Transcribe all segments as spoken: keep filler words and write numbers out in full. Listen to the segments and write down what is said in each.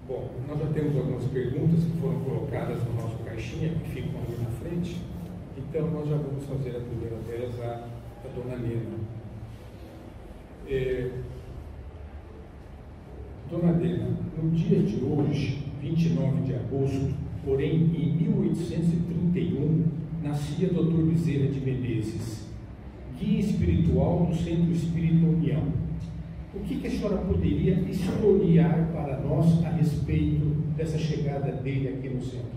Bom, nós já temos algumas perguntas que foram colocadas no nosso caixinha, que ficam ali na frente. Então, nós já vamos fazer a primeira delas, a, a dona Nena. É, dona Nena, no dia de hoje, vinte e nove de agosto, porém, em mil oitocentos e trinta e um, nascia doutor Bezerra de Menezes, guia espiritual do Centro Espírita União. O que, que a senhora poderia historiar para nós a respeito dessa chegada dele aqui no centro?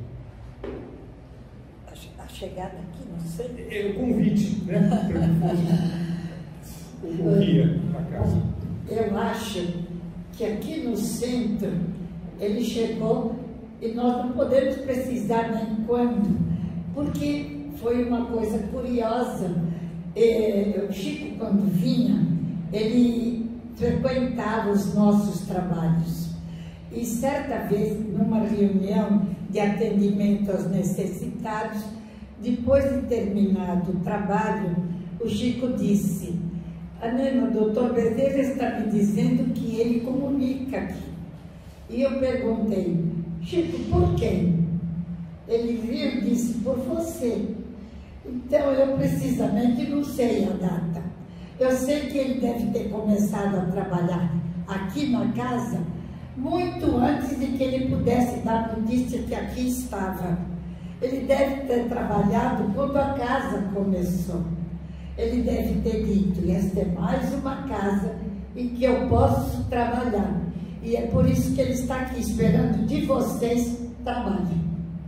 A chegada aqui no centro? É o convite, né? Para que fosse o guia para casa. Eu acho que aqui no centro ele chegou e nós não podemos precisar nem quando, porque foi uma coisa curiosa. É, o Chico, quando vinha, ele frequentava os nossos trabalhos. E certa vez, numa reunião de atendimento aos necessitados, depois de terminado o trabalho, o Chico disse: "A Nena, o doutor Bezerra está me dizendo que ele comunica aqui." E eu perguntei: "Chico, por quem?" Ele viu e disse: "Por você." Então, eu precisamente não sei a data. Eu sei que ele deve ter começado a trabalhar aqui na casa muito antes de que ele pudesse dar notícia que aqui estava. Ele deve ter trabalhado quando a casa começou. Ele deve ter dito: "Esta é mais uma casa em que eu posso trabalhar." E é por isso que ele está aqui, esperando de vocês trabalhem.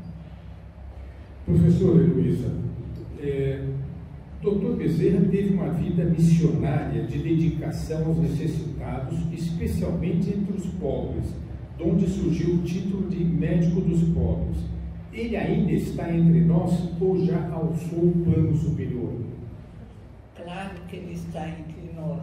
Professora Heloísa, é, doutor Bezerra teve uma vida missionária de dedicação aos necessitados, especialmente entre os pobres, de onde surgiu o título de médico dos pobres. Ele ainda está entre nós ou já alçou o plano superior? Claro que ele está entre nós.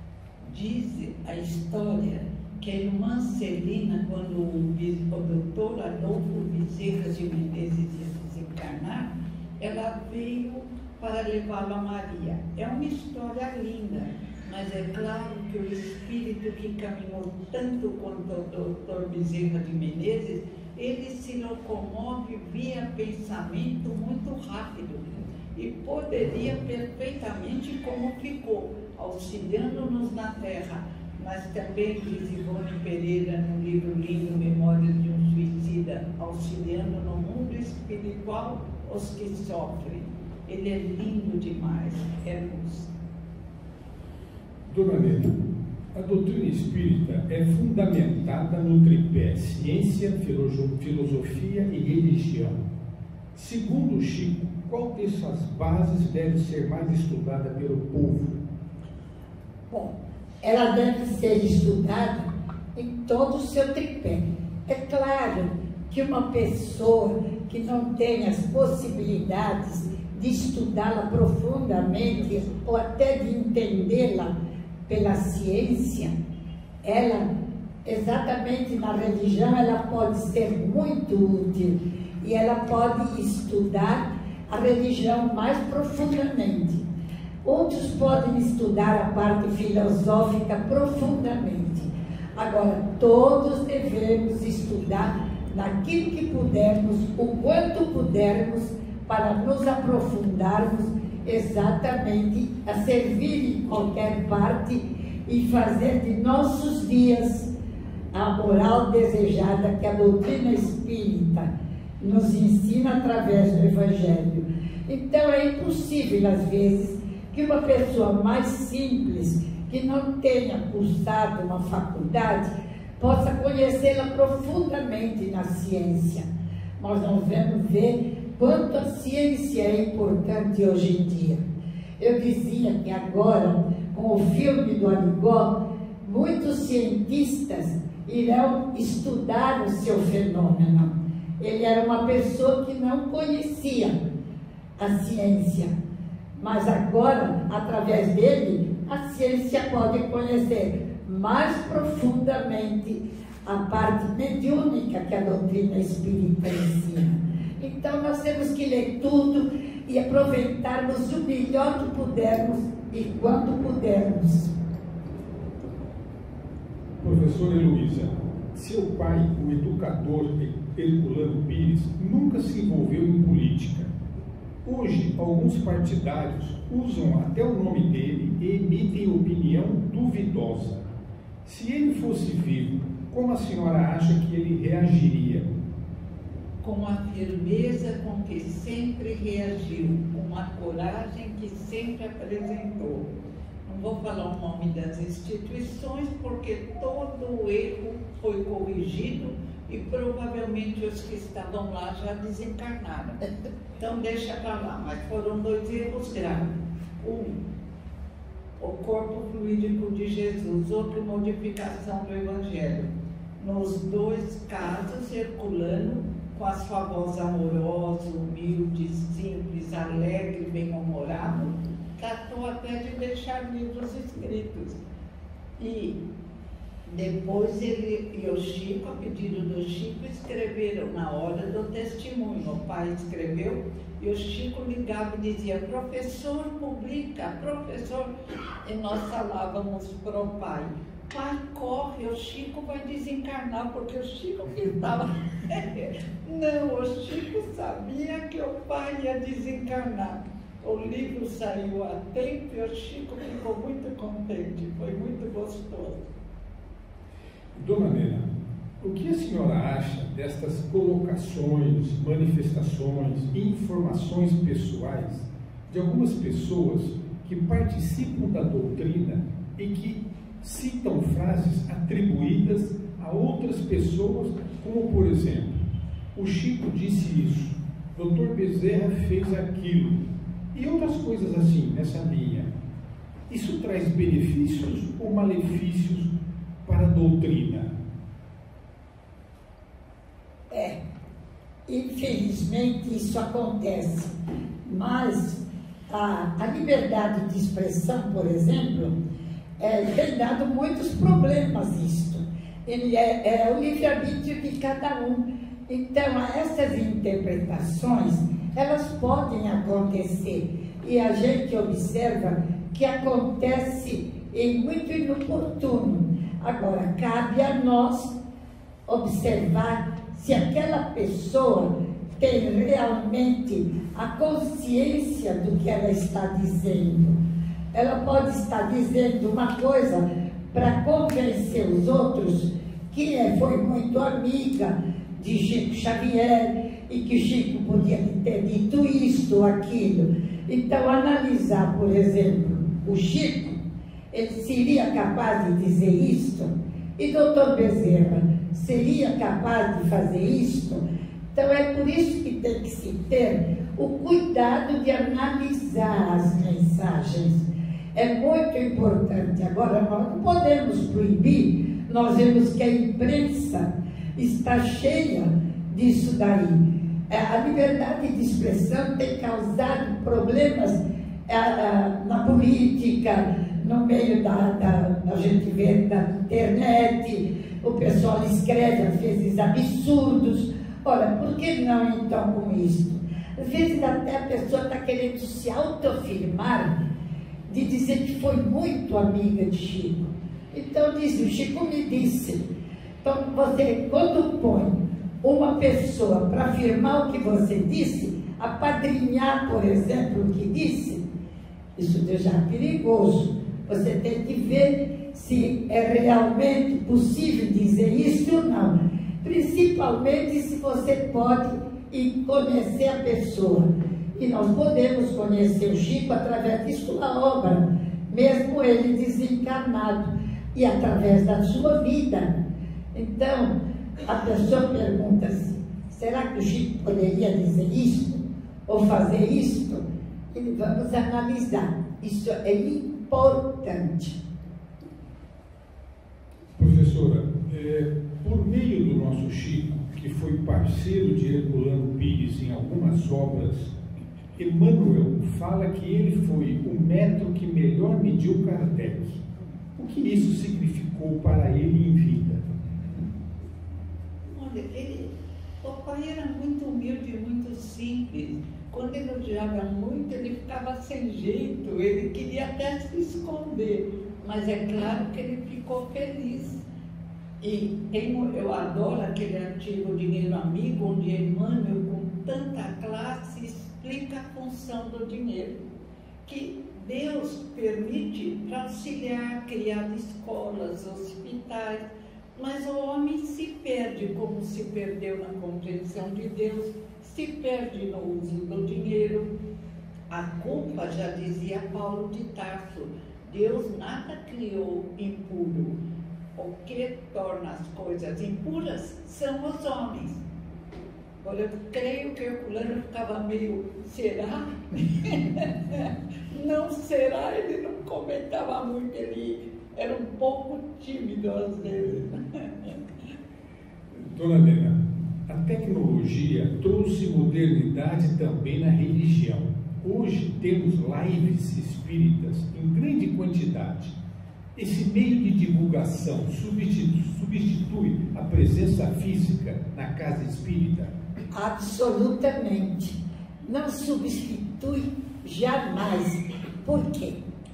Diz a história que a irmã Celina, quando o, o doutor Adolfo Bezerra de Menezes ia desencarnar, ela veio para levá-lo a Maria. É uma história linda, mas é claro que o espírito que caminhou tanto quanto o doutor Bezerra de Menezes, ele se locomove via pensamento muito rápido e poderia perfeitamente, como ficou, auxiliando-nos na Terra, mas também, diz Ivone Pereira no livro lindo Memórias de um Suicida, auxiliando no mundo espiritual os que sofrem. Ele é lindo demais, é luz. Dona Nena, a doutrina espírita é fundamentada no tripé ciência, filosofia e religião. Segundo o Chico, qual dessas bases deve ser mais estudada pelo povo? Bom, ela deve ser estudada em todo o seu tripé. É claro que uma pessoa que não tem as possibilidades de estudá-la profundamente ou até de entendê-la pela ciência, ela, exatamente na religião, ela pode ser muito útil e ela pode estudar a religião mais profundamente. Outros podem estudar a parte filosófica profundamente. Agora, todos devemos estudar naquilo que pudermos, o quanto pudermos, para nos aprofundarmos exatamente a servir em qualquer parte e fazer de nossos dias a moral desejada que a doutrina espírita nos ensina através do Evangelho. Então é impossível, às vezes, que uma pessoa mais simples, que não tenha cursado uma faculdade, possa conhecê-la profundamente na ciência. Nós não vamos ver quanto a ciência é importante hoje em dia. Eu dizia que agora, com o filme do Arigó, muitos cientistas irão estudar o seu fenômeno. Ele era uma pessoa que não conhecia a ciência, mas agora, através dele, a ciência pode conhecer mais profundamente a parte mediúnica que a doutrina espírita ensina. Então, nós temos que ler tudo e aproveitarmos o melhor que pudermos e quando pudermos. Professora Heloísa, seu pai, o educador Herculano Pires, nunca se envolveu em política. Hoje, alguns partidários usam até o nome dele e emitem opinião duvidosa. Se ele fosse vivo, como a senhora acha que ele reagiria? Com a firmeza com que sempre reagiu, com a coragem que sempre apresentou. Não vou falar o nome das instituições, porque todo o erro foi corrigido e provavelmente os que estavam lá já desencarnaram. Então deixa para lá, mas foram dois erros graves. Um, o corpo fluídico de Jesus, outro, modificação do Evangelho. Nos dois casos, Herculano, com a sua voz amorosa, humilde, simples, alegre, bem-humorado, tratou até de deixar livros escritos. E depois ele e o Chico, a pedido do Chico, escreveram na hora do testemunho. O pai escreveu e o Chico ligava e dizia: professor, publica, professor. E nós falávamos para o pai: pai, corre, o Chico vai desencarnar, porque o Chico que estava... Não, o Chico sabia que o pai ia desencarnar. O livro saiu a tempo e o Chico ficou muito contente, foi muito gostoso. Dona Nena, o que a senhora acha destas colocações, manifestações e informações pessoais de algumas pessoas que participam da doutrina e que citam frases atribuídas a outras pessoas, como por exemplo, o Chico disse isso, doutor Bezerra fez aquilo, e outras coisas assim, nessa linha? Isso traz benefícios ou malefícios para a doutrina? É, infelizmente isso acontece, mas a, a liberdade de expressão, por exemplo, é, tem dado muitos problemas isto. Ele é, é o livre-arbítrio de cada um. Então, essas interpretações, elas podem acontecer. E a gente observa que acontece em muito inoportuno. Agora, cabe a nós observar se aquela pessoa tem realmente a consciência do que ela está dizendo. Ela pode estar dizendo uma coisa para convencer os outros que foi muito amiga de Chico Xavier e que Chico podia ter dito isto ou aquilo. Então, analisar, por exemplo, o Chico, ele seria capaz de dizer isto? E doutor Bezerra seria capaz de fazer isto? Então, é por isso que tem que se ter o cuidado de analisar as mensagens. É muito importante. Agora, nós não podemos proibir, nós vemos que a imprensa está cheia disso daí. A liberdade de expressão tem causado problemas na política, no meio da, da, a gente vê da internet, o pessoal escreve às vezes absurdos. Ora, por que não então com isso? Às vezes até a pessoa está querendo se autoafirmar, de dizer que foi muito amiga de Chico. Então diz, o Chico me disse. Então você, quando põe uma pessoa para afirmar o que você disse, apadrinhar, por exemplo, o que disse, isso já é perigoso. Você tem que ver se é realmente possível dizer isso ou não. Principalmente se você pode ir conhecer a pessoa. E nós podemos conhecer o Chico através de sua obra, mesmo ele desencarnado, e através da sua vida. Então, a pessoa pergunta assim, será que o Chico poderia dizer isto? Ou fazer isto? E vamos analisar. Isso é importante. Professora, é, por meio do nosso Chico, que foi parceiro de Herculano Pires em algumas obras, Emmanuel fala que ele foi o metro que melhor mediu Kardec. O que isso significou para ele em vida? Olha, ele, o pai era muito humilde, muito simples. Quando ele odiava muito, ele ficava sem jeito, ele queria até se esconder. Mas é claro que ele ficou feliz. E tem, eu adoro aquele artigo Dinheiro Amigo, onde Emmanuel, com tanta classe, explica a função do dinheiro, que Deus permite para auxiliar, criar escolas, hospitais, mas o homem se perde, como se perdeu na compreensão de Deus, se perde no uso do dinheiro. A culpa, já dizia Paulo de Tarso, Deus nada criou impuro. O que torna as coisas impuras são os homens. Agora, eu creio que o fulano ficava meio, será? Não será? Ele não comentava muito, ele era um pouco tímido às vezes. Dona Helena, a tecnologia trouxe modernidade também na religião. Hoje temos lives espíritas em grande quantidade. Esse meio de divulgação substitui, substitui a presença física na casa espírita? Absolutamente. Não substitui jamais. Por quê?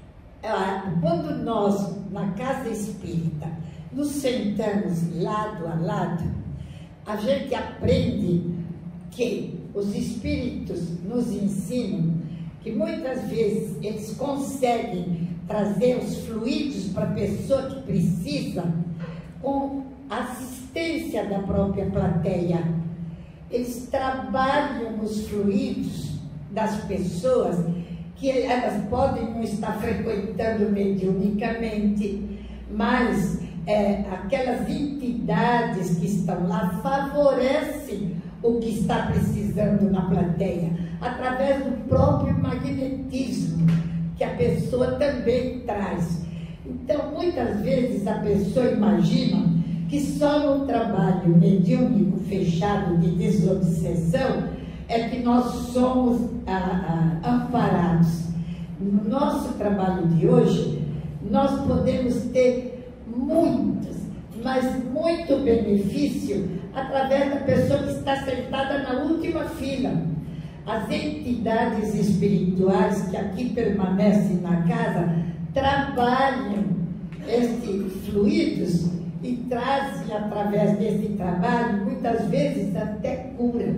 Quando nós, na casa espírita, nos sentamos lado a lado, a gente aprende que os espíritos nos ensinam que muitas vezes eles conseguem trazer os fluidos para a pessoa que precisa com assistência da própria plateia. Eles trabalham os fluidos das pessoas que elas podem não estar frequentando mediunicamente, mas é, aquelas entidades que estão lá favorecem o que está precisando na plateia, através do próprio magnetismo que a pessoa também traz. Então, muitas vezes a pessoa imagina que só no trabalho mediúnico fechado de desobsessão é que nós somos ah, ah, amparados. No nosso trabalho de hoje, nós podemos ter muitos, mas muito benefício através da pessoa que está sentada na última fila. As entidades espirituais que aqui permanecem na casa trabalham estes fluidos e trazem, através desse trabalho, muitas vezes até cura.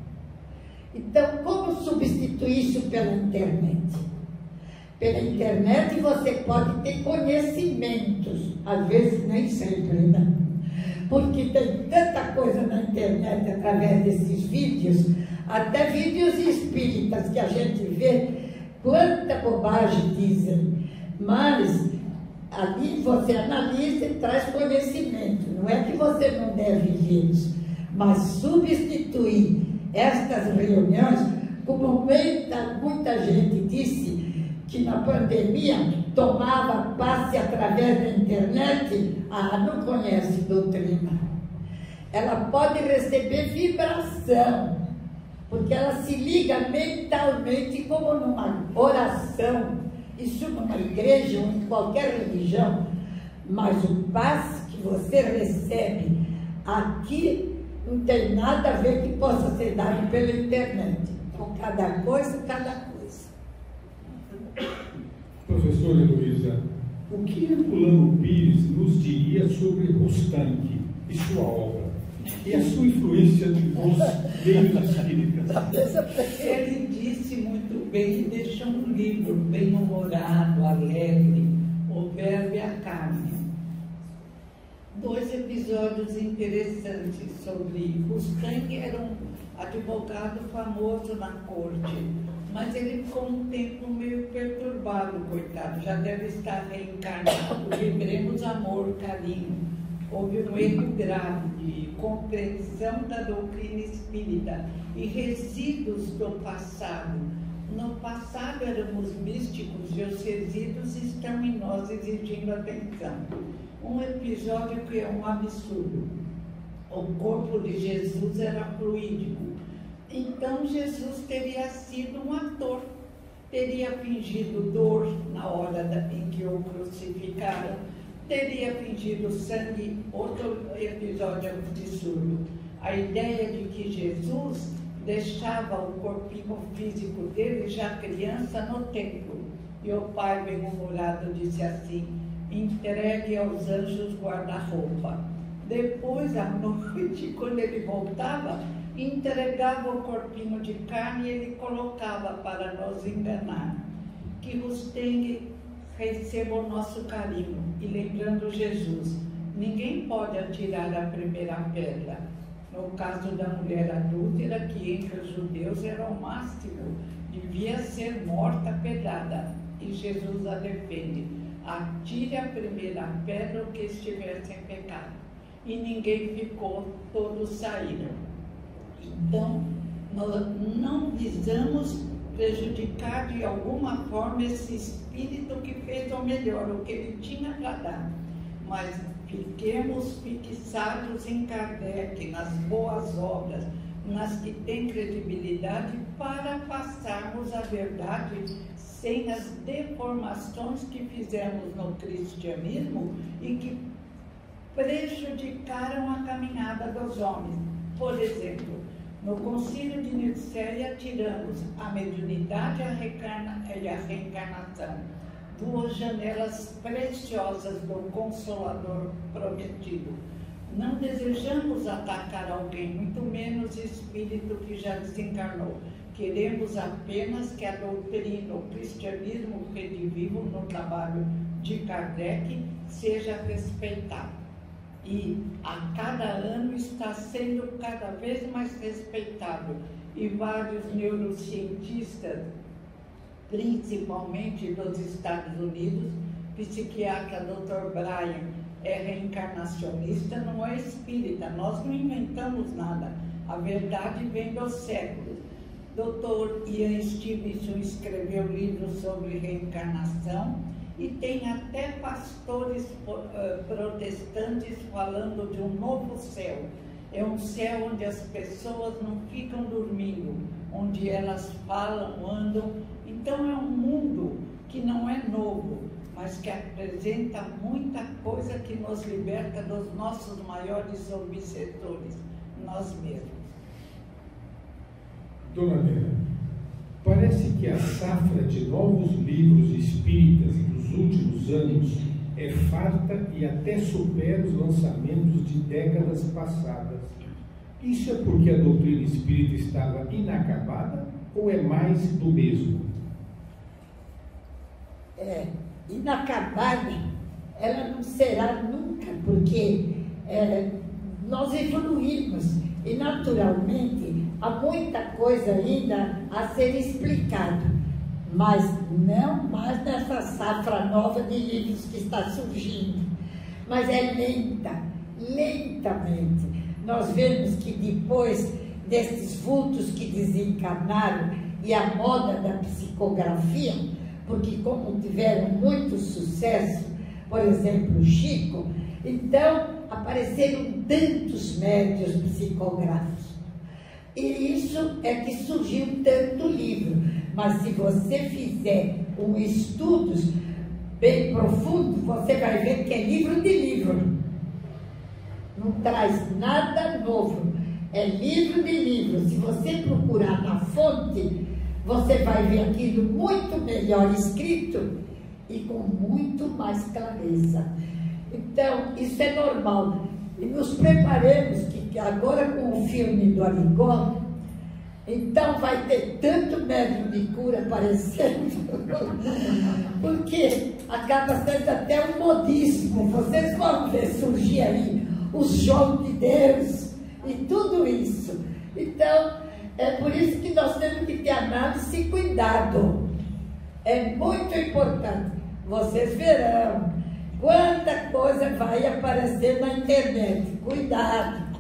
Então, como substituir isso pela internet? Pela internet você pode ter conhecimentos, às vezes nem sempre, né? Porque tem tanta coisa na internet através desses vídeos, até vídeos espíritas que a gente vê, quanta bobagem dizem, mas ali você analisa e traz conhecimento. Não é que você não deve vê-los, mas substituir estas reuniões, como muita, muita gente disse que na pandemia tomava passe através da internet, ah, não conhece doutrina. Ela pode receber vibração, porque ela se liga mentalmente como numa oração, isso numa igreja ou em qualquer religião, mas o passe que você recebe aqui não tem nada a ver que possa ser dado pela internet. Então, cada coisa, cada coisa. Professora Heloísa, o que Herculano Pires nos diria sobre Rostang e sua obra? E a sua influência nos meios espíritas? Ele disse muito bem e deixou um livro bem-humorado, alegre, O Verbo e a Carne. Dois episódios interessantes sobre Rostang. Era um advogado famoso na corte, mas ele ficou um tempo meio perturbado, coitado, já deve estar reencarnado. Lembremos amor, carinho. Houve um erro grave de compreensão da doutrina espírita e resíduos do passado. No passado éramos místicos e os resíduos estão em nós exigindo atenção. Um episódio que é um absurdo. O corpo de Jesus era fluídico. Então Jesus teria sido um ator. Teria fingido dor na hora da, em que o crucificaram. Teria fingido sangue. Outro episódio absurdo. A ideia de que Jesus deixava o corpinho físico dele, já criança, no templo. E o pai bem-humorado disse assim: entregue aos anjos guarda-roupa. Depois, à noite, quando ele voltava, entregava o corpinho de carne e ele colocava para nos enganar. Que Rusteng receba o nosso carinho. E lembrando Jesus, ninguém pode atirar a primeira pedra. No caso da mulher adúltera, que entre os judeus era o máximo, devia ser morta pedrada. E Jesus a defende. Atire a primeira pedra o que estiver sem pecado. E ninguém ficou, todos saíram. Então, nós não visamos prejudicar de alguma forma esse espírito que fez o melhor, o que ele tinha para dar. Mas fiquemos fixados em Kardec, nas boas obras, nas que têm credibilidade, para passarmos a verdade sem as deformações que fizemos no cristianismo e que prejudicaram a caminhada dos homens. Por exemplo, no Concílio de Nicéia tiramos a mediunidade e a reencarnação, duas janelas preciosas do Consolador prometido. Não desejamos atacar alguém, muito menos espírito que já desencarnou. Queremos apenas que a doutrina, o cristianismo redivivo no trabalho de Kardec seja respeitado. E a cada ano está sendo cada vez mais respeitado. E vários neurocientistas, principalmente dos Estados Unidos, psiquiatra doutor Brian é reencarnacionista, não é espírita. Nós não inventamos nada. A verdade vem dos séculos. doutor Ian Stevenson escreveu livros sobre reencarnação. E tem até pastores uh, protestantes falando de um novo céu. É um céu onde as pessoas não ficam dormindo, onde elas falam, andam. Então é um mundo que não é novo, mas que apresenta muita coisa que nos liberta dos nossos maiores obsessores, nós mesmos. Dona Nena, parece que a safra de novos livros espíritas dos últimos anos é farta e até supera os lançamentos de décadas passadas. Isso é porque a doutrina espírita estava inacabada ou é mais do mesmo? É, inacabada, ela não será nunca, porque é, nós evoluímos e naturalmente há muita coisa ainda a ser explicada, mas não mais nessa safra nova de livros que está surgindo. Mas é lenta, lentamente. Nós vemos que depois desses vultos que desencarnaram e a moda da psicografia, porque como tiveram muito sucesso, por exemplo, Chico, então apareceram tantos médios psicográficos. E isso é que surgiu tanto livro. Mas se você fizer um estudo bem profundo, você vai ver que é livro de livro. Não traz nada novo. É livro de livro. Se você procurar na fonte, você vai ver aquilo muito melhor escrito e com muito mais clareza. Então, isso é normal. E nos preparemos que agora com o filme do Arigó, então vai ter tanto médium de cura aparecendo, porque acaba sendo até um modismo. Vocês vão ver surgir aí os João de Deus e tudo isso. Então, é por isso que nós temos que ter análise e cuidado. É muito importante. Vocês verão quanta coisa vai aparecer na internet. Cuidado.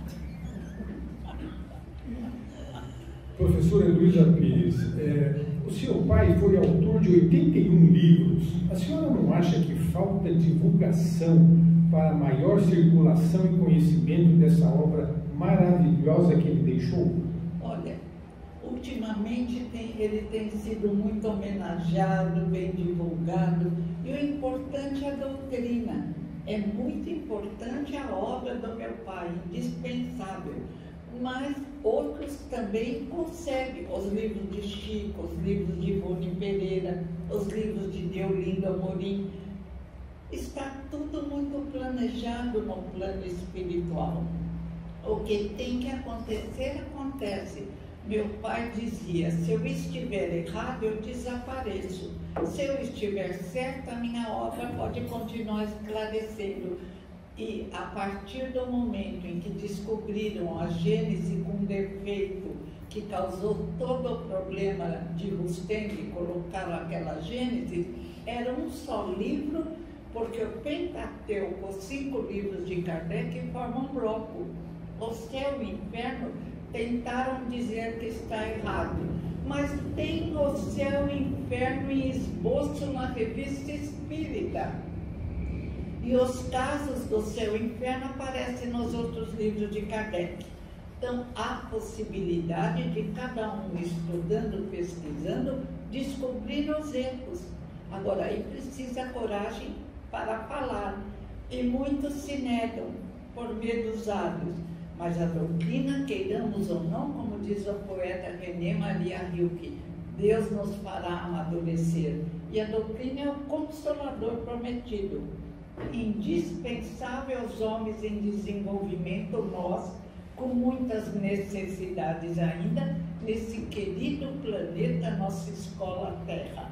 Professora Luísa Pires, é, o seu pai foi autor de oitenta e um livros. A senhora não acha que falta divulgação para maior circulação e conhecimento dessa obra maravilhosa que ele deixou? Olha, ultimamente tem, ele tem sido muito homenageado, bem divulgado, e o importante é a doutrina. É muito importante a obra do meu pai, indispensável. Mas outros também conseguem, os livros de Chico, os livros de Ivone Pereira, os livros de Deolindo Amorim. Está tudo muito planejado no plano espiritual. O que tem que acontecer, acontece. Meu pai dizia, se eu estiver errado, eu desapareço. Se eu estiver certo, a minha obra pode continuar esclarecendo. E a partir do momento em que descobriram a Gênese com defeito, que causou todo o problema de Rustem, que colocaram aquela Gênese, era um só livro, porque o Pentateuco, os cinco livros de Kardec, formam um bloco. O céu e o inferno tentaram dizer que está errado, mas tem o céu e o inferno em esboço na revista Espírita. E os casos do céu e inferno aparecem nos outros livros de Kardec. Então, há possibilidade de cada um, estudando, pesquisando, descobrir os erros. Agora, aí precisa coragem para falar. E muitos se negam por medo dos hábitos. Mas a doutrina, queiramos ou não, como diz o poeta René Maria Rilke, Deus nos fará amadurecer. E a doutrina é o consolador prometido. Indispensável aos homens em desenvolvimento, nós, com muitas necessidades ainda, nesse querido planeta, nossa escola Terra.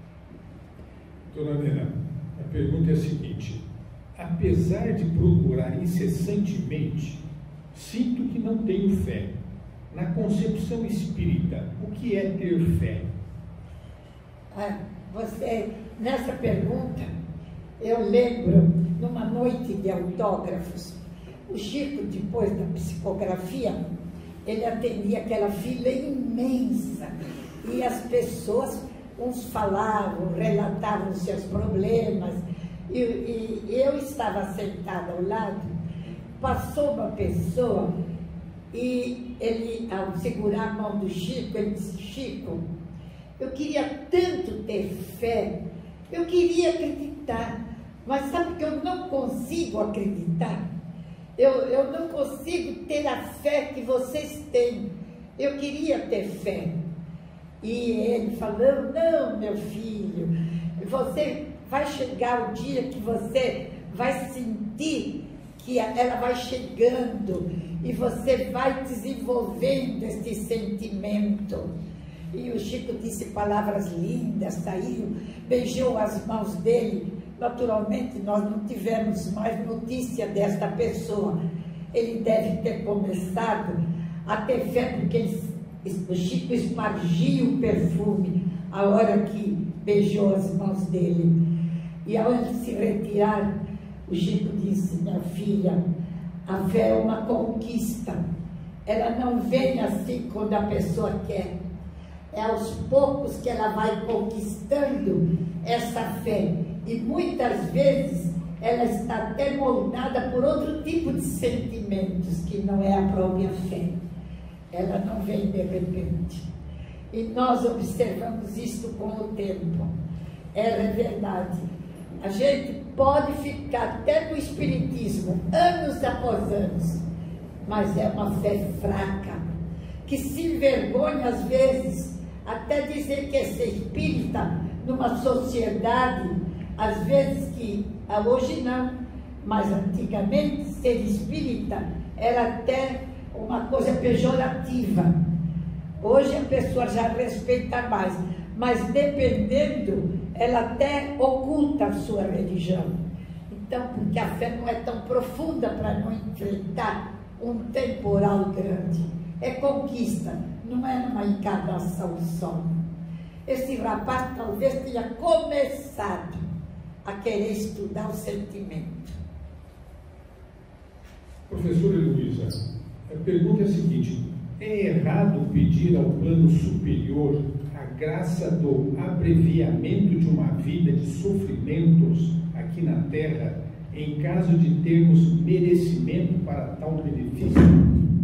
Dona Nena, a pergunta é a seguinte: apesar de procurar incessantemente, sinto que não tenho fé. Na concepção espírita, o que é ter fé? Ah, você, nessa pergunta, eu lembro, numa noite de autógrafos, o Chico, depois da psicografia, ele atendia aquela fila imensa, e as pessoas, uns falavam, relatavam seus problemas, e, e eu estava sentada ao lado, passou uma pessoa, e ele, ao segurar a mão do Chico, ele disse: Chico, eu queria tanto ter fé, eu queria acreditar, mas sabe que eu não consigo acreditar? Eu, eu não consigo ter a fé que vocês têm. Eu queria ter fé. E ele falou: não, meu filho, você vai chegar o dia que você vai sentir que ela vai chegando e você vai desenvolvendo este sentimento. E o Chico disse palavras lindas, saiu, beijou as mãos dele. Naturalmente, nós não tivemos mais notícia desta pessoa. Ele deve ter começado a ter fé, porque ele, o Chico espargia o perfume a hora que beijou as mãos dele. E ao se retirar, o Chico disse: minha filha, a fé é uma conquista. Ela não vem assim quando a pessoa quer. É aos poucos que ela vai conquistando essa fé. E muitas vezes ela está até moldada por outro tipo de sentimentos, que não é a própria fé. Ela não vem de repente. E nós observamos isso com o tempo. Ela é verdade. A gente pode ficar até no espiritismo, anos após anos, mas é uma fé fraca, que se envergonha às vezes, até dizer que é ser espírita numa sociedade, às vezes que, hoje não, mas antigamente ser espírita era até uma coisa pejorativa. Hoje a pessoa já respeita mais, mas dependendo, ela até oculta a sua religião. Então, porque a fé não é tão profunda para não enfrentar um temporal grande. É conquista, não é numa encarnação só. Esse rapaz talvez tenha começado a querer estudar o sentimento. Professora Heloísa, a pergunta é a seguinte: é errado pedir ao plano superior a graça do abreviamento de uma vida de sofrimentos aqui na Terra, em caso de termos merecimento para tal benefício?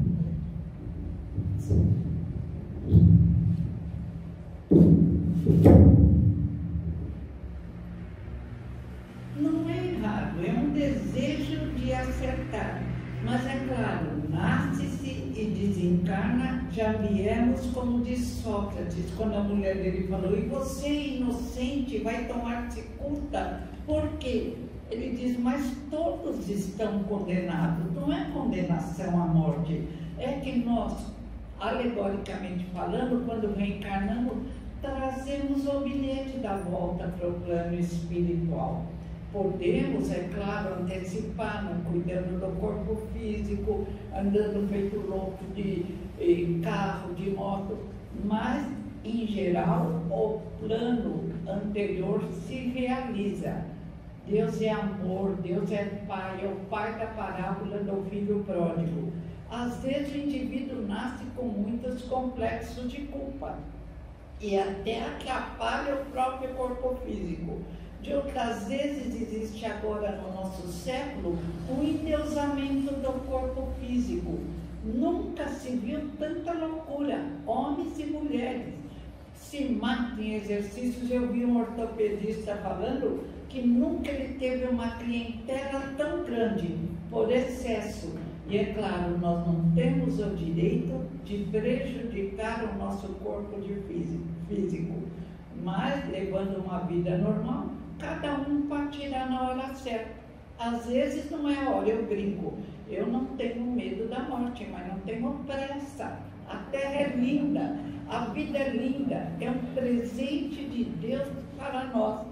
Não é errado, é um desejo de acertar. Mas é claro, nasce-se e desencarna, já viemos como diz Sócrates, quando a mulher dele falou: e você, inocente, vai tomar-se culta? Por quê? ele diz, mas todos estão condenados. Não é condenação à morte, é que nós, alegoricamente falando, quando reencarnamos, trazemos o bilhete da volta para o plano espiritual. Podemos, é claro, antecipar, não cuidando do corpo físico, andando feito louco de eh, carro, de moto, mas, em geral, o plano anterior se realiza. Deus é amor, Deus é pai, é o pai da parábola do filho pródigo. Às vezes o indivíduo nasce com muitos complexos de culpa e até atrapalha o próprio corpo físico. De outras vezes existe agora no nosso século um endeusamento do corpo físico. Nunca se viu tanta loucura, homens e mulheres se matam em exercícios. Eu vi um ortopedista falando que nunca ele teve uma clientela tão grande por excesso. E é claro, nós não temos o direito de prejudicar o nosso corpo de físico, mas levando uma vida normal, cada um partirá na hora certa. Às vezes não é a hora, eu brinco, eu não tenho medo da morte, mas não tenho pressa. A terra é linda, a vida é linda, é um presente de Deus para nós.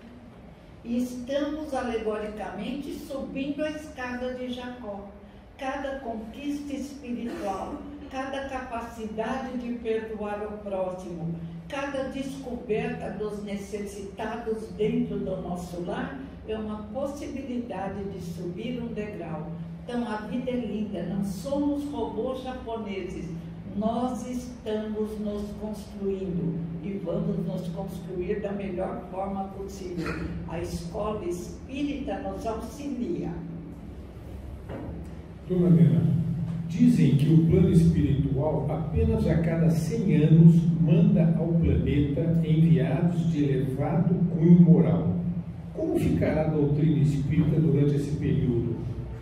E estamos alegoricamente subindo a escada de Jacó. Cada conquista espiritual, cada capacidade de perdoar o próximo, cada descoberta dos necessitados dentro do nosso lar é uma possibilidade de subir um degrau. Então a vida é linda, não somos robôs japoneses, nós estamos nos construindo e vamos nos construir da melhor forma possível. A escola espírita nos auxilia. Dona Nena, dizem que o plano espiritual apenas a cada cem anos manda ao planeta enviados de elevado cunho moral. Como ficará a doutrina espírita durante esse período?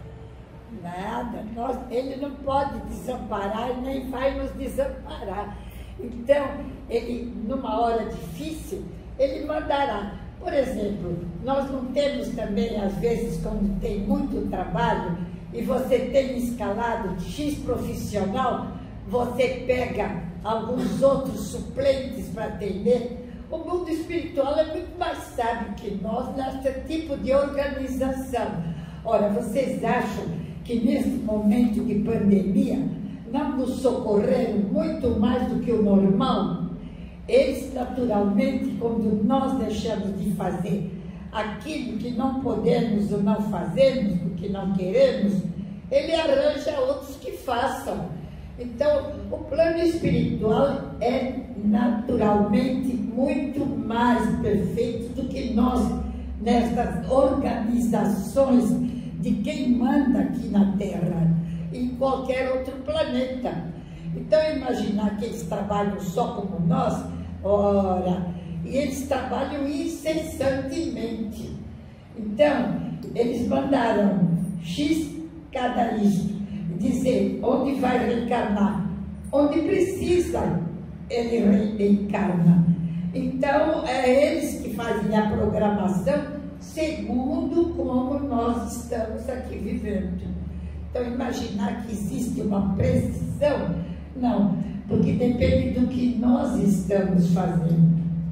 Nada, nós, ele não pode desamparar e nem vai nos desamparar. Então, ele, numa hora difícil, ele mandará. Por exemplo, nós não temos também, às vezes, quando tem muito trabalho, e você tem escalado X profissional, você pega alguns outros suplentes para atender. O mundo espiritual é muito mais sábio que nós nesse tipo de organização. Ora, vocês acham que nesse momento de pandemia não nos socorreram muito mais do que o normal? Eles, naturalmente, quando nós deixamos de fazer aquilo que não podemos ou não fazemos, porque não queremos, ele arranja outros que façam. Então, o plano espiritual é naturalmente muito mais perfeito do que nós, nestas organizações de quem manda aqui na Terra, em qualquer outro planeta. Então, imaginar que eles trabalham só como nós, ora, e eles trabalham incessantemente. Então, eles mandaram X cada isto, dizer onde vai reencarnar, onde precisa ele reencarna. Então, é eles que fazem a programação segundo como nós estamos aqui vivendo. Então, imaginar que existe uma precisão, não, porque depende do que nós estamos fazendo.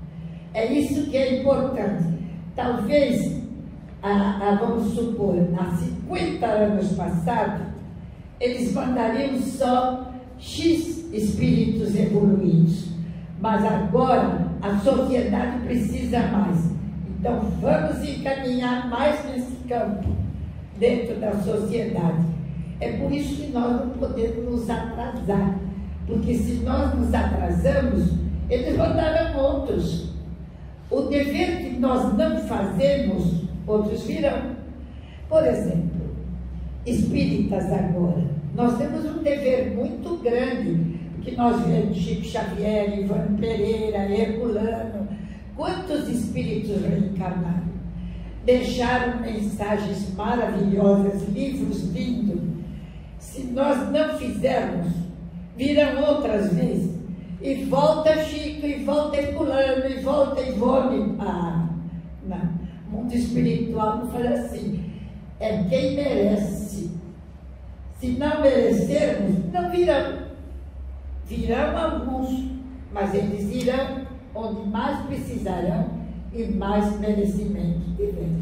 É isso que é importante. Talvez, ah, ah, vamos supor, há cinquenta anos passados, eles mandariam só X espíritos evoluídos. Mas agora a sociedade precisa mais. Então vamos encaminhar mais nesse campo, dentro da sociedade. É por isso que nós não podemos nos atrasar. Porque se nós nos atrasamos, eles mandarão outros. O dever que nós não fazemos, outros virão. Por exemplo, espíritas agora, nós temos um dever muito grande, porque nós vemos Chico Xavier, Ivano Pereira, Herculano, quantos espíritos reencarnaram, deixaram mensagens maravilhosas, livros lindos. Se nós não fizermos, virão outras vezes, e volta Chico, e volta Herculano, e volta Ivone. Ah, não. mundo espiritual não fala assim, é quem merece. Se não merecermos, não virão. Virão alguns, mas eles irão onde mais precisarão e mais merecimento tiverem.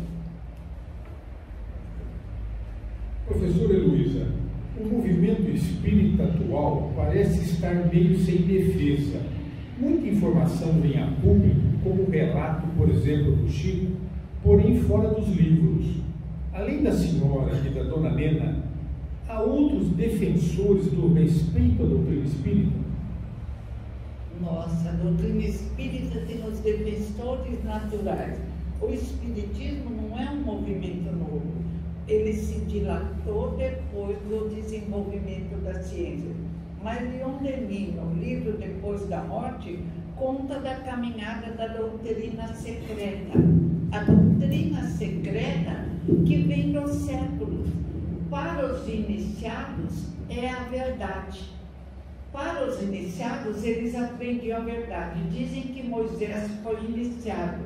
Professora Heloísa, o movimento espírita atual parece estar meio sem defesa. Muita informação vem a público, como o relato, por exemplo, do Chico, porém fora dos livros. Além da senhora e da dona Nena, há outros defensores do respeito à doutrina espírita? Nossa, a doutrina espírita tem os defensores naturais. O espiritismo não é um movimento novo. Ele se dilatou depois do desenvolvimento da ciência. Mas Leon Denis, no livro Depois da Morte, conta da caminhada da doutrina secreta. A doutrina secreta que vem dos séculos. Para os iniciados, é a verdade. Para os iniciados, eles aprendiam a verdade. Dizem que Moisés foi iniciado.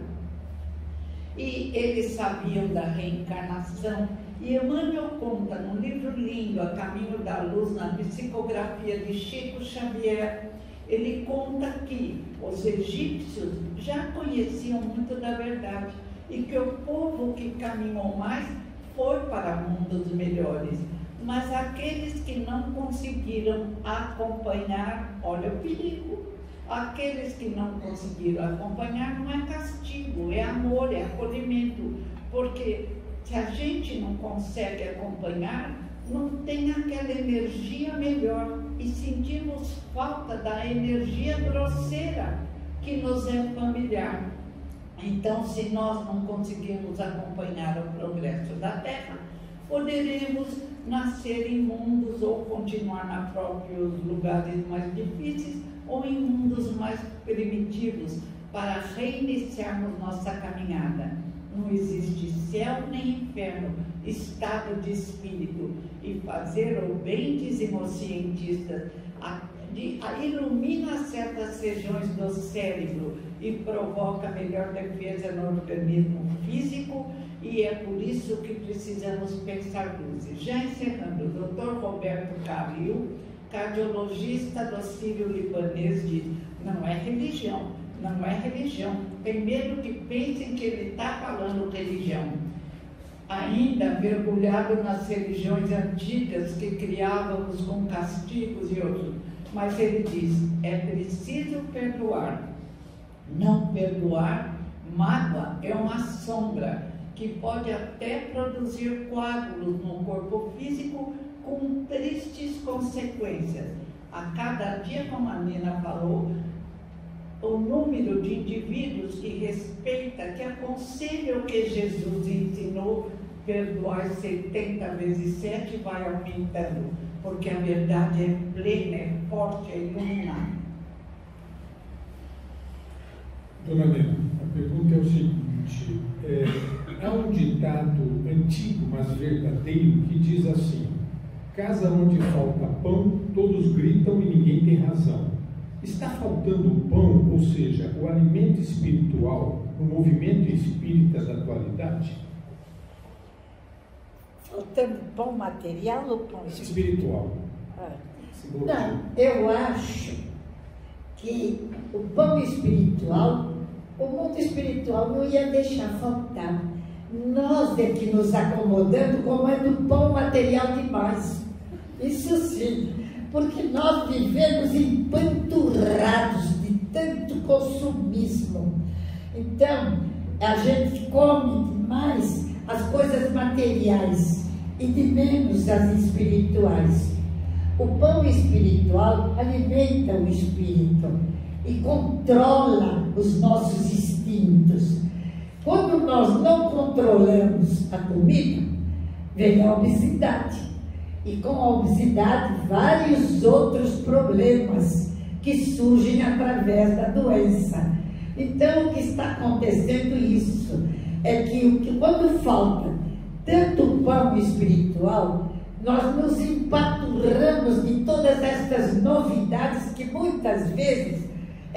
E eles sabiam da reencarnação. E Emmanuel conta num livro lindo, A Caminho da Luz, na psicografia de Chico Xavier, ele conta que os egípcios já conheciam muito da verdade e que o povo que caminhou mais foi para mundos melhores. Mas aqueles que não conseguiram acompanhar, olha o perigo, aqueles que não conseguiram acompanhar não é castigo, é amor, é acolhimento, porque se a gente não consegue acompanhar, não tem aquela energia melhor e sentimos falta da energia grosseira que nos é familiar. Então, se nós não conseguirmos acompanhar o progresso da Terra, poderemos nascer em mundos ou continuar nos próprios lugares mais difíceis ou em mundos mais primitivos para reiniciarmos nossa caminhada. Não existe céu nem inferno, estado de espírito. E fazer o bem, dizem os cientistas, a, de, a, ilumina certas regiões do cérebro e provoca melhor defesa no organismo físico, e é por isso que precisamos pensar luzes. Já encerrando, o doutor Roberto Carril, cardiologista do Sírio-Libanês, diz: não é religião. Não é religião. Tem medo que pensem que ele está falando religião. Ainda mergulhado nas religiões antigas que criávamos com castigos e outros. Mas ele diz, é preciso perdoar. Não perdoar, mágoa é uma sombra que pode até produzir coágulos no corpo físico com tristes consequências. A cada dia, como a Nina falou, o número de indivíduos que respeita, que aconselha o que Jesus ensinou, perdoar setenta vezes sete, vai aumentando, porque a verdade é plena, é forte, é iluminada. Dona Nena, a pergunta é o seguinte, é, há um ditado antigo, mas verdadeiro, que diz assim: casa onde falta pão, todos gritam e ninguém tem razão. Está faltando o pão, ou seja, o alimento espiritual, no movimento espírita da atualidade? Faltando pão material ou pão espiritual? Espiritual. Ah. Não, eu acho que o pão espiritual, o mundo espiritual não ia deixar faltar. Nós é que nos acomodando comendo pão material demais. Isso sim. Porque nós vivemos empanturrados de tanto consumismo. Então, a gente come demais as coisas materiais e de menos as espirituais. O pão espiritual alimenta o espírito e controla os nossos instintos. Quando nós não controlamos a comida, vem a obesidade. E com a obesidade, vários outros problemas que surgem através da doença. Então, o que está acontecendo isso é que, que quando falta tanto pão espiritual, nós nos empaturramos de todas estas novidades que muitas vezes é,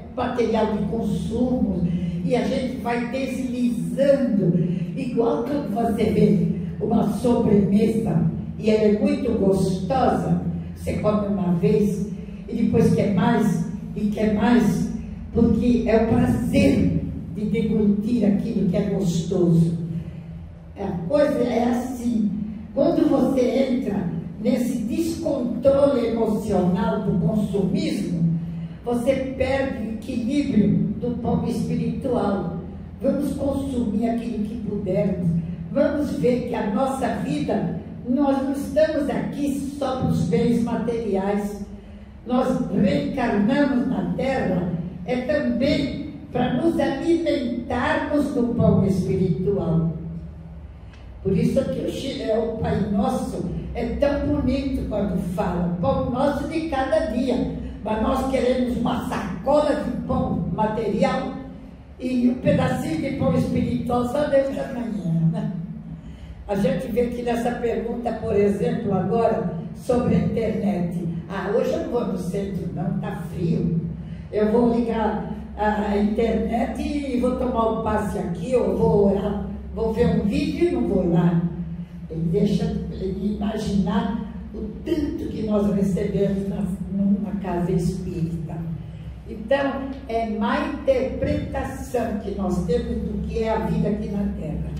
material de consumo, e a gente vai deslizando, igual quando você vê uma sobremesa e ela é muito gostosa, você come uma vez e depois quer mais e quer mais, porque é o prazer de deglutir aquilo que é gostoso. A coisa é assim, quando você entra nesse descontrole emocional do consumismo, você perde o equilíbrio do pão espiritual. Vamos consumir aquilo que pudermos. Vamos ver que a nossa vida, nós não estamos aqui só para os bens materiais. Nós reencarnamos na Terra é também para nos alimentarmos do pão espiritual. Por isso que o, o Pai Nosso é tão bonito quando fala, pão nosso de cada dia. Mas nós queremos uma sacola de pão material e um pedacinho de pão espiritual só Deus da manhã, né? A gente vê aqui nessa pergunta, por exemplo, agora, sobre a internet. Ah, hoje eu não vou no centro não, está frio. Eu vou ligar a internet e vou tomar um passe aqui, ou vou orar, vou ver um vídeo e não vou lá. Ele deixa ele imaginar o tanto que nós recebemos na, numa casa espírita. Então, é má interpretação que nós temos do que é a vida aqui na Terra.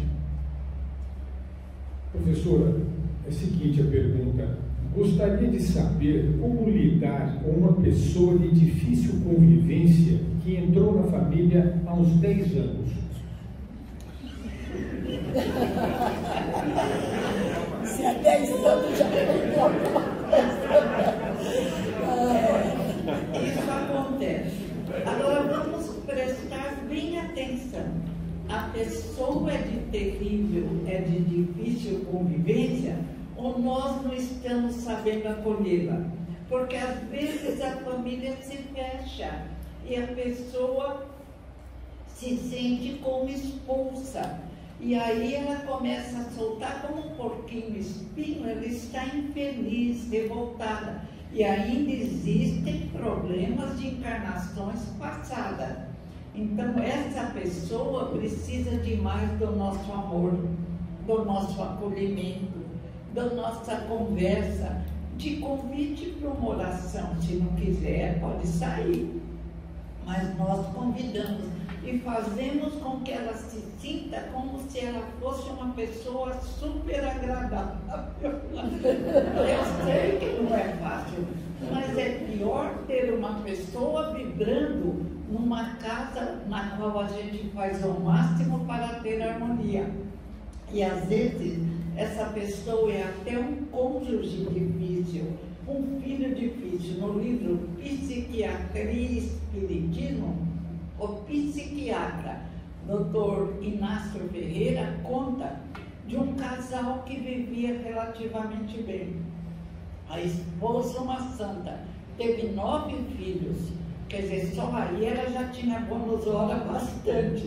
Professora, é a seguinte a pergunta. Gostaria de saber como lidar com uma pessoa de difícil convivência que entrou na família há uns dez anos. Se há dez anos já foi. Isso acontece. Agora vamos prestar bem atenção. A pessoa é de terrível, é de difícil convivência, ou nós não estamos sabendo acolhê-la? Porque às vezes a família se fecha e a pessoa se sente como expulsa. E aí ela começa a soltar como um porquinho espinho, ela está infeliz, revoltada. E ainda existem problemas de encarnações passadas. Então essa pessoa precisa de mais do nosso amor, do nosso acolhimento, da nossa conversa, de convite para uma oração. Se não quiser, pode sair. Mas nós convidamos e fazemos com que ela se sinta como se ela fosse uma pessoa super agradável. Eu sei que não é fácil, mas é pior ter uma pessoa vibrando numa casa na qual a gente faz o máximo para ter harmonia. E às vezes essa pessoa é até um cônjuge difícil, um filho difícil. No livro Psiquiatria e Espiritismo, o psiquiatra doutor Inácio Ferreira conta de um casal que vivia relativamente bem. A esposa, uma santa, teve nove filhos, quer dizer, só aí ela já tinha bônus hora bastante.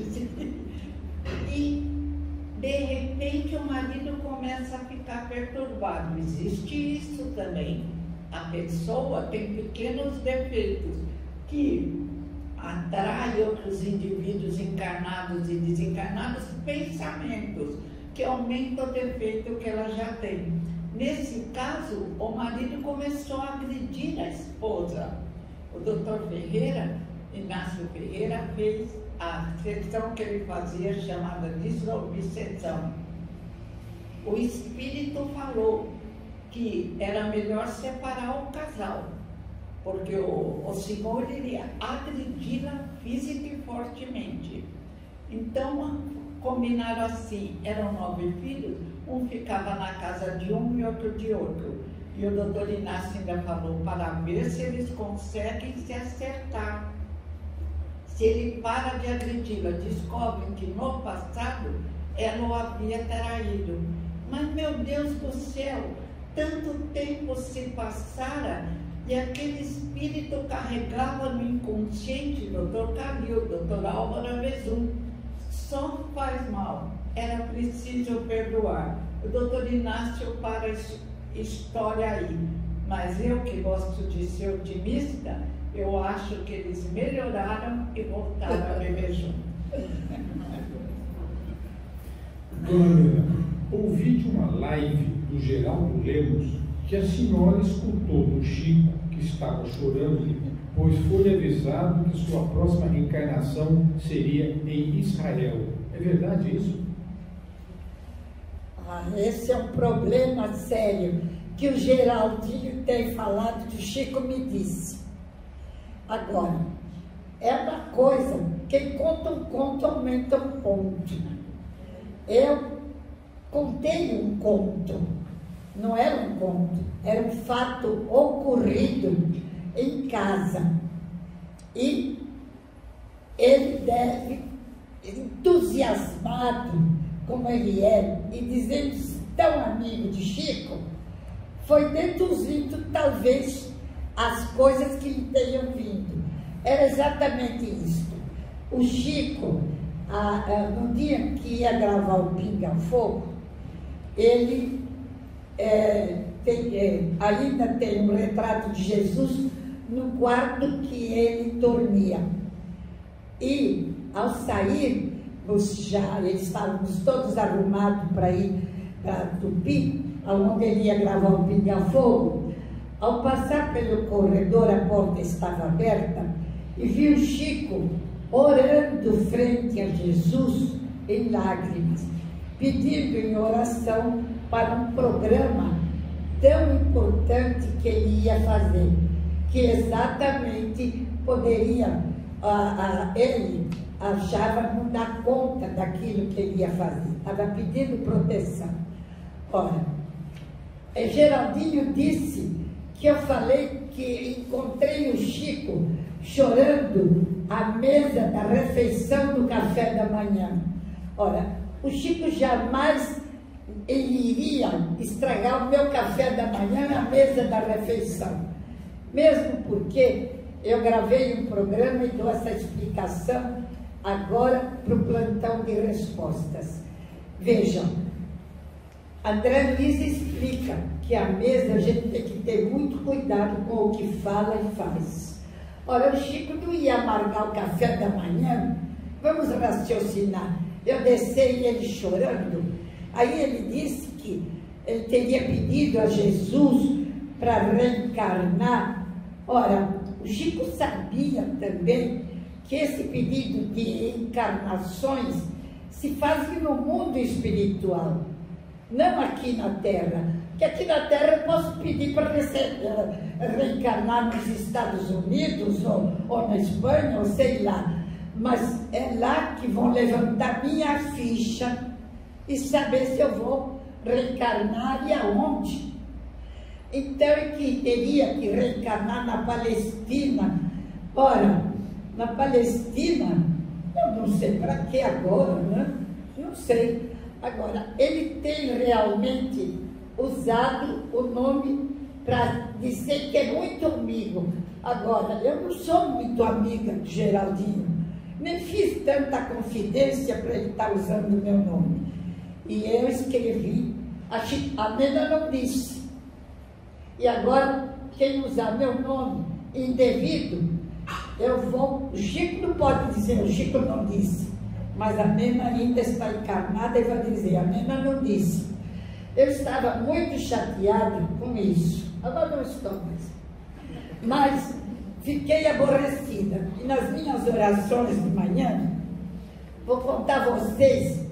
E, de repente, o marido começa a ficar perturbado. Existe isso também. A pessoa tem pequenos defeitos que atrai outros indivíduos encarnados e desencarnados, pensamentos que aumentam o defeito que ela já tem. Nesse caso, o marido começou a agredir a esposa. O doutor Ferreira, Inácio Ferreira, fez a sessão que ele fazia chamada desobsessão. O espírito falou que era melhor separar o casal, porque o, o senhor iria agredi-la física e fortemente. Então, combinaram assim, eram nove filhos, um ficava na casa de um e outro de outro. E o doutor Inácio ainda falou para ver se eles conseguem se acertar. Se ele para de agredi-la, descobre que no passado ela o havia traído. Mas, meu Deus do céu, tanto tempo se passara e aquele espírito carregava no inconsciente doutor Calil, doutor Álvaro Avezum. Só faz mal, era preciso perdoar. O doutor Inácio para a história aí, mas eu que gosto de ser otimista, Eu acho que eles melhoraram e voltaram a beber junto. Dona Helena, ouvi de uma live do Geraldo Lemos que a senhora escutou no Chico que estava chorando, pois foi avisado que sua próxima reencarnação seria em Israel. É verdade isso? Ah, esse é um problema sério que o Geraldinho tem falado, que o Chico me disse. Agora, é uma coisa, quem conta um conto aumenta um ponto. Eu contei um conto, não era um conto, era um fato ocorrido em casa. E ele deve, entusiasmado como ele é, e dizendo tão amigo de Chico, foi deduzindo talvez as coisas que lhe tenham vindo. Era exatamente isso. O Chico, a, a, no dia que ia gravar o Pinga Fogo, ele é, tem, é, ainda tem um retrato de Jesus no quarto que ele dormia. E ao sair, já estávamos todos arrumados para ir para Tupi, onde ele ia gravar o Pinga Fogo. Ao passar pelo corredor, a porta estava aberta e viu Chico orando frente a Jesus em lágrimas, pedindo em oração para um programa tão importante que ele ia fazer, que exatamente poderia, a, a, ele achava não dar conta daquilo que ele ia fazer, estava pedindo proteção. Ora, Geraldinho disse que eu falei que encontrei o Chico chorando à mesa da refeição do café da manhã. Ora, o Chico jamais ele iria estragar o meu café da manhã na mesa da refeição. Mesmo porque eu gravei um programa e dou essa explicação agora para o plantão de respostas. Vejam, André Luiz explica que a mesa a gente tem que ter muito cuidado com o que fala e faz. Ora, o Chico não ia amargar o café da manhã, vamos raciocinar. Eu desci ele chorando, aí ele disse que ele teria pedido a Jesus para reencarnar. Ora, o Chico sabia também que esse pedido de encarnações se faz no mundo espiritual, não aqui na Terra. Porque aqui na Terra eu posso pedir para reencarnar nos Estados Unidos ou, ou na Espanha, ou sei lá. Mas é lá que vão levantar minha ficha e saber se eu vou reencarnar e aonde. Então, é que teria que reencarnar na Palestina. Ora, na Palestina, eu não sei para que agora, né? Não sei. Agora, ele tem realmente usado o nome para dizer que é muito amigo. Agora, eu não sou muito amiga de Geraldinho, nem fiz tanta confidência para ele estar usando o meu nome. E eu escrevi, a, a Nena não disse. E agora, quem usar meu nome indevido, eu vou... O Chico não pode dizer, o Chico não disse. Mas a Nena ainda está encarnada e vai dizer, a Nena não disse. Eu estava muito chateada com isso. Agora não estou mais. Mas fiquei aborrecida. E nas minhas orações de manhã, vou contar a vocês,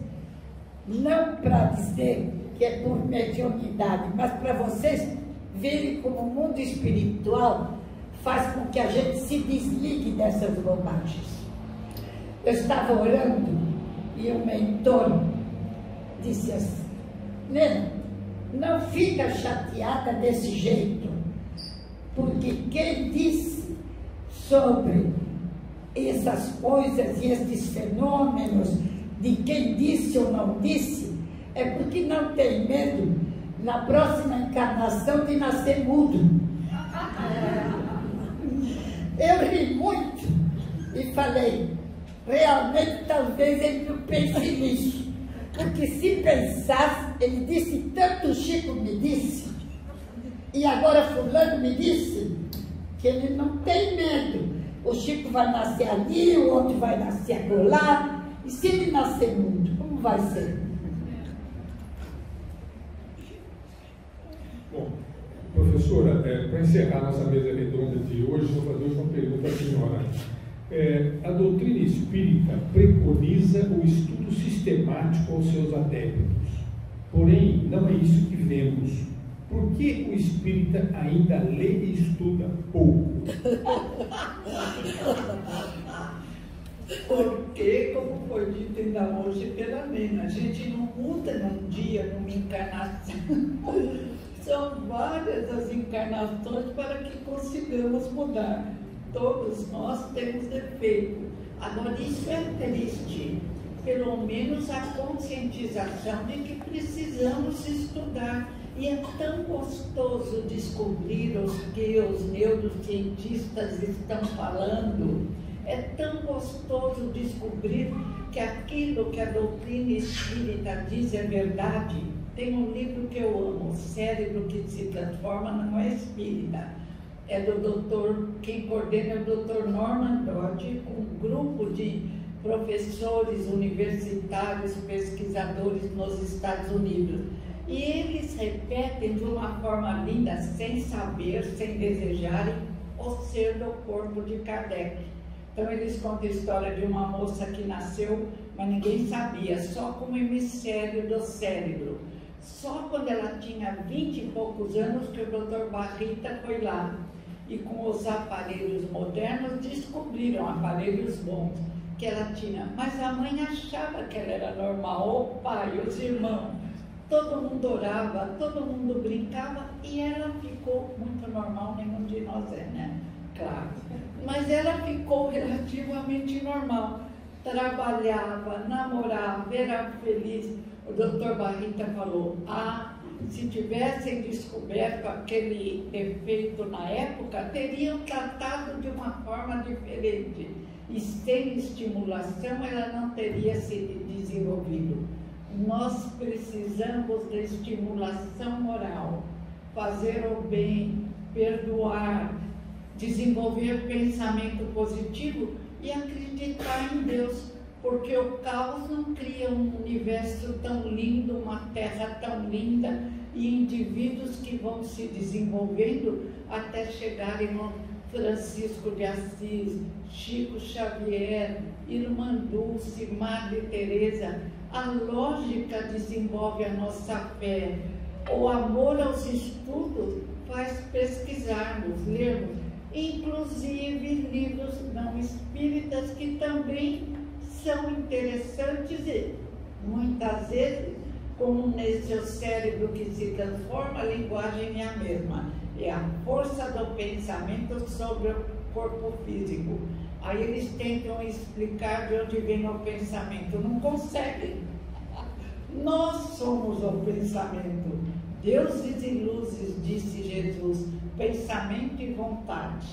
não para dizer que é por mediunidade, mas para vocês verem como o mundo espiritual faz com que a gente se desligue dessas bobagens. Eu estava orando e o mentor disse assim, Nena, não fica chateada desse jeito, porque quem disse sobre essas coisas e esses fenômenos, de quem disse ou não disse, é porque não tem medo na próxima encarnação de nascer mudo. Eu ri muito e falei, realmente talvez ele não pense nisso, porque se pensasse, ele disse, tanto o Chico me disse, e agora fulano me disse, que ele não tem medo. O Chico vai nascer ali, o outro vai nascer acolá. E se ele nascer mudo, como vai ser? Bom, professora, é, para encerrar nossa mesa redonda de hoje, vou fazer uma pergunta à senhora. É, a doutrina espírita preconiza o estudo sistemático aos seus adeptos. Porém, não é isso que vemos. Por que o espírita ainda lê e estuda pouco? Porque, como foi dito ainda hoje pela Nena, a gente não muda num dia, numa encarnação. São várias as encarnações para que consigamos mudar. Todos nós temos defeito. Agora, isso é triste. Pelo menos a conscientização de que precisamos estudar. E é tão gostoso descobrir os que os neurocientistas estão falando. É tão gostoso descobrir que aquilo que a doutrina espírita diz é verdade. Tem um livro que eu amo, O Cérebro que se Transforma, não é espírita. É do doutor, quem coordena é o doutor Norman Dodd, com um grupo de professores universitários, pesquisadores nos Estados Unidos. E eles repetem de uma forma linda, sem saber, sem desejarem, o ser do corpo de Kardec. Então eles contam a história de uma moça que nasceu, mas ninguém sabia, só como hemisfério do cérebro. Só quando ela tinha vinte e poucos anos que o doutor Barrita foi lá. E com os aparelhos modernos descobriram, aparelhos bons, que ela tinha. Mas a mãe achava que ela era normal, o pai, os irmãos. Todo mundo orava, todo mundo brincava e ela ficou muito normal, nenhum de nós é, né? Claro. Mas ela ficou relativamente normal. Trabalhava, namorava, era feliz. O doutor Barrita falou, ah, se tivessem descoberto aquele efeito na época, teriam tratado de uma forma diferente. E sem estimulação ela não teria se desenvolvido. Nós precisamos de estimulação moral, fazer o bem, perdoar, desenvolver pensamento positivo e acreditar em Deus, porque o caos não cria um universo tão lindo, uma terra tão linda e indivíduos que vão se desenvolvendo até chegarem no Francisco de Assis, Chico Xavier, Irmã Dulce, Madre Teresa. A lógica desenvolve a nossa fé. O amor aos estudos faz pesquisarmos, lermos, inclusive livros não espíritas que também são interessantes e muitas vezes, como nesse cérebro que se transforma, a linguagem é a mesma. É a força do pensamento sobre o corpo físico. Aí eles tentam explicar de onde vem o pensamento, não conseguem. Nós somos o pensamento. Deuses e luzes, disse Jesus, pensamento e vontade.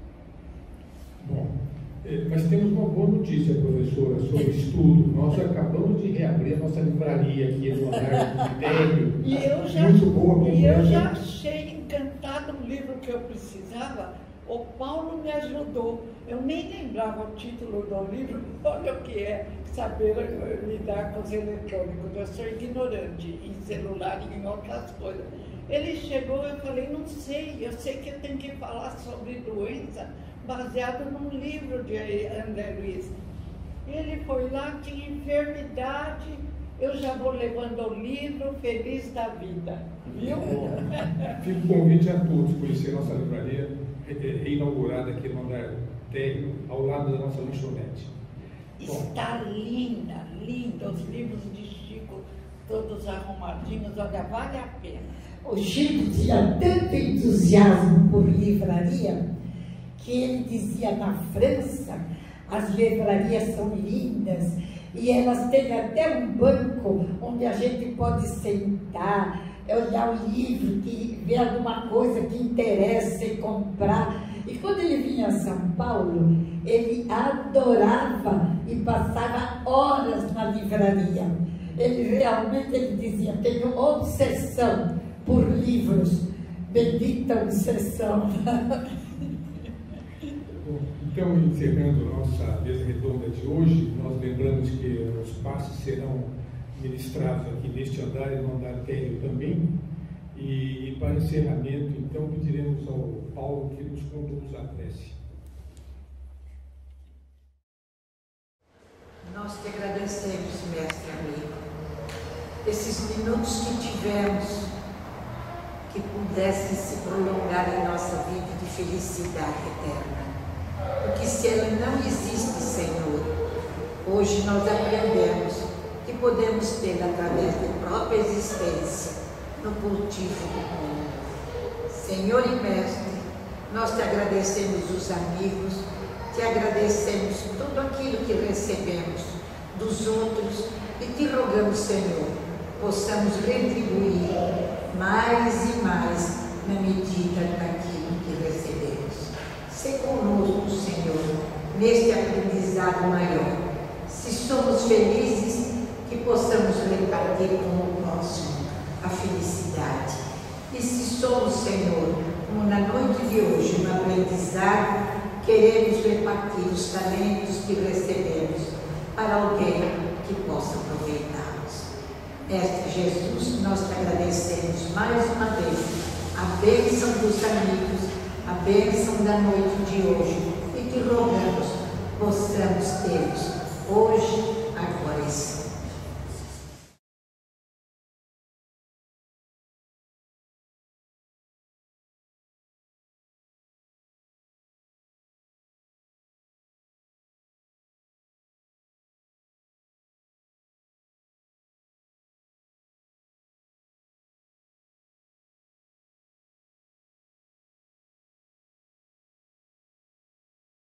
Bom, mas temos uma boa notícia, professora, sobre estudo. Nós acabamos de reabrir a nossa livraria aqui no andar do térreo. E eu já, muito boa, e eu já achei encantado um livro que eu precisava. O Paulo me ajudou. Eu nem lembrava o título do livro. Olha o que é saber lidar com os eletrônicos. Eu sou ignorante em celular e em outras coisas. Ele chegou e eu falei, não sei, eu sei que eu tenho que falar sobre doença baseado num livro de André Luiz. Ele foi lá, tinha enfermidade, eu já vou levando o livro, feliz da vida. Viu? Fico convite a todos conhecer nossa livraria, inaugurada aqui no andar térreo, ao lado da nossa lanchonete. Está linda, linda, os livros de Chico, todos arrumadinhos, olha, vale a pena. O Chico tinha tanto entusiasmo por livraria, que ele dizia na França, as livrarias são lindas, e elas têm até um banco onde a gente pode sentar, olhar o livro, que, ver alguma coisa que interessa e comprar. E quando ele vinha a São Paulo, ele adorava e passava horas na livraria. Ele realmente, ele dizia, tenho obsessão por livros. Bendita obsessão. Então, encerrando a nossa mesa redonda de hoje, nós lembramos que os passes serão ministrados aqui neste andar e no andar térreo também. E, e para encerramento, então, pediremos ao Paulo que nos conduz à prece. Nós te agradecemos, mestre amigo, esses minutos que tivemos, que pudessem se prolongar em nossa vida de felicidade eterna. Porque se ela não existe, Senhor, hoje nós aprendemos que podemos ter através da própria existência no cultivo do mundo. Senhor e Mestre, nós te agradecemos os amigos, te agradecemos tudo aquilo que recebemos dos outros e te rogamos, Senhor, possamos retribuir mais e mais na medida daquilo que recebemos. Se conosco, Senhor, neste aprendizado maior. Se somos felizes, que possamos repartir com o próximo a felicidade. E se somos, Senhor, como na noite de hoje, um aprendizado, queremos repartir os talentos que recebemos para alguém que possa aproveitá-los. Mestre Jesus, nós te agradecemos mais uma vez a bênção dos amigos, a bênção da noite de hoje, e te rogamos, possamos tê-los hoje, agora e sempre.